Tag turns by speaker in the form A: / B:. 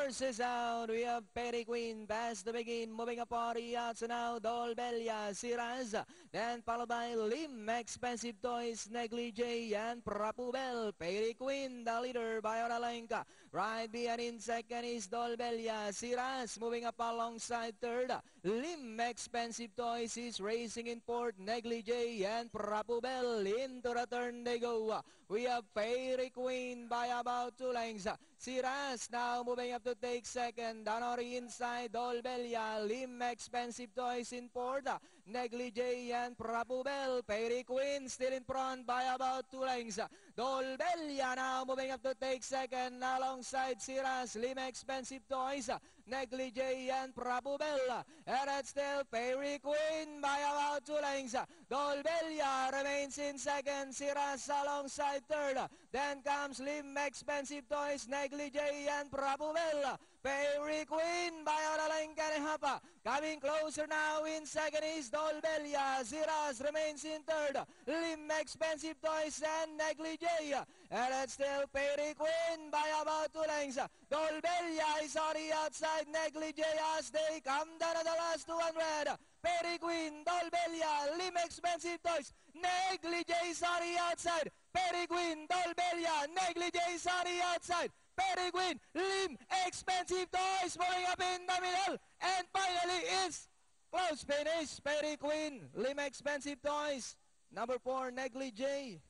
A: forces out. We have Perry Queen, pass to begin, moving up party out. So now Dolbelia, Siraz, then followed by Lim, Expensive Toys, Negligee, and Prapubel. Perry Queen, the leader by Oralenka. Right behind in second is Dolbelia, Siraz, moving up alongside third. Lim, Expensive Toys is racing in fourth, Negligee, and Prapubel. Into the turn they go. We have Perry Queen by about 2 lengths. Siraz now moving up to take second. Danori inside, Dolbelia, Lim, Expensive Toys in fourth. Negligee and Prabubel. Perry Queen still in front by about 2 lengths. Dolbelia now moving up to take second alongside Siraz, Lim, Expensive Toys, Negligee and Prabubel. And it's still Perry Queen by about 2 lengths. Dolbelia remains in second. Siraz alongside third. Then comes Lim, Expensive Toys, Negligee and Prabubel. Perry Queen by Oralenka and Hapa. Coming closer now in second is Dolbelia. Siraz remains in third. Lim, Expensive Toys and Negligee. And it's still Perry Queen by about 2 lengths. Dolbelia is on the outside. Negligee as they come down to the last 200. Perry Queen, Dolbelia, Lim, Expensive Toys, Negligee is on the outside. Perry Queen, Dolbelia, Negligee is on the outside. Perry Queen, Lim, Expensive Toys moving up in the middle. And finally is close finish. Perry Queen, Lim, Expensive Toys. Number 4, Negligee.